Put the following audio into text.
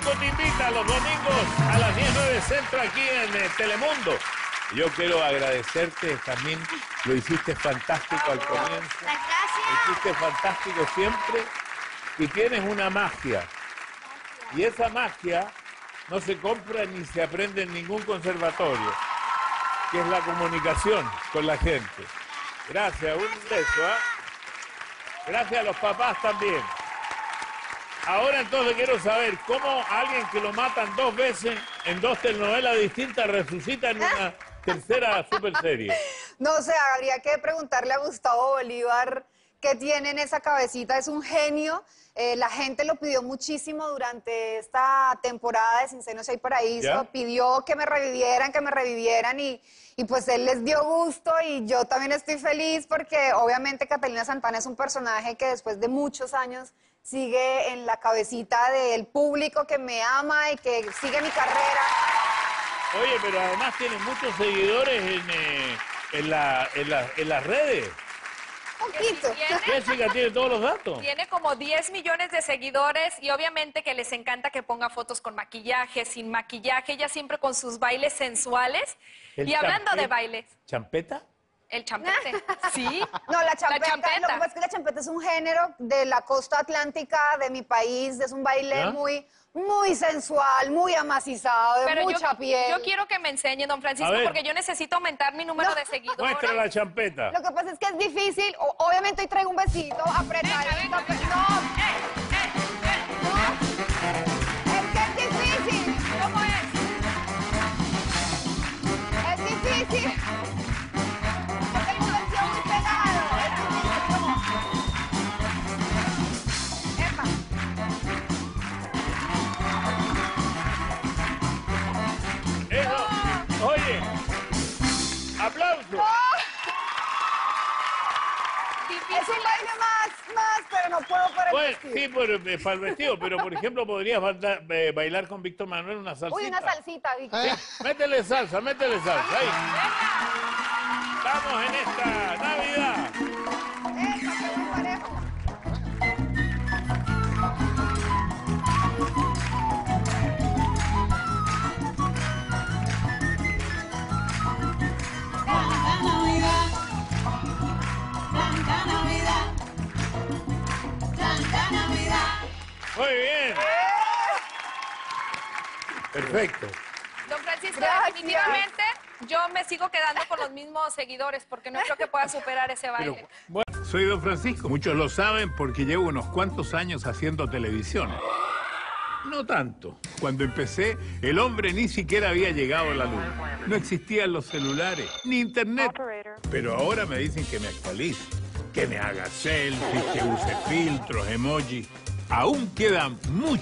Francisco te invita los domingos a las 19 centro aquí en Telemundo. Yo quiero agradecerte también, lo hiciste fantástico al comienzo. Gracias. Lo hiciste fantástico siempre y tienes una magia. Y esa magia no se compra ni se aprende en ningún conservatorio, que es la comunicación con la gente. Gracias, un beso, ¿eh? Gracias a los papás también. Ahora entonces quiero saber cómo alguien que lo matan 2 veces en 2 telenovelas distintas resucita en una tercera super serie. No sé, habría que preguntarle a Gustavo Bolívar qué tiene en esa cabecita. Es un genio. La gente lo pidió muchísimo durante esta temporada de Sin Senos Hay Paraíso. ¿Ya? Pidió que me revivieran y pues él les dio gusto y yo también estoy feliz porque obviamente Catalina Santana es un personaje que después de muchos años sigue en la cabecita del público que me ama y que sigue mi carrera. Oye, pero además tiene muchos seguidores en las redes. Poquito. Jessica tiene todos los datos. Tiene como 10 millones de seguidores y obviamente que les encanta que ponga fotos con maquillaje, sin maquillaje, ella siempre con sus bailes sensuales. Y hablando de bailes. ¿Champeta? El champete, ¿sí? No, la champeta. champeta. Lo que pasa es que la champeta es un género de la costa atlántica de mi país, es un baile ¿Ya? muy sensual, muy amacizado, de Pero mucha piel. yo quiero que me enseñe, don Francisco, A ver. porque yo necesito aumentar mi número de Muestra seguidores. la champeta. Lo que pasa es que es difícil, obviamente hoy traigo un besito apretadito, Venga, pero venga. no, es que es difícil, ¿Cómo es? es difícil. Porque hay una versión muy pegado, es difícil. Epa. Eso. Oye, aplauso. Es un baile más, pero no puedo para el Bueno, vestido. sí, para el vestido, pero por ejemplo podrías bailar con Víctor Manuel una salsita. Uy, una salsita, Víctor. Métele salsa, ahí. Estamos en esta Navidad. Eso, qué buen parejo. Santa Navidad, Santa Navidad, Santa Navidad. Muy bien. Perfecto. Don Francisco, Gracias. definitivamente yo me sigo quedando con los mismos seguidores porque no creo que pueda superar ese Pero, baile. bueno, soy don Francisco. Muchos lo saben porque llevo unos cuantos años haciendo televisión. No tanto. Cuando empecé, el hombre ni siquiera había llegado a la luna. No existían los celulares, ni internet. Pero ahora me dicen que me actualice, que me haga selfies, que use filtros, emojis. Aún quedan muchos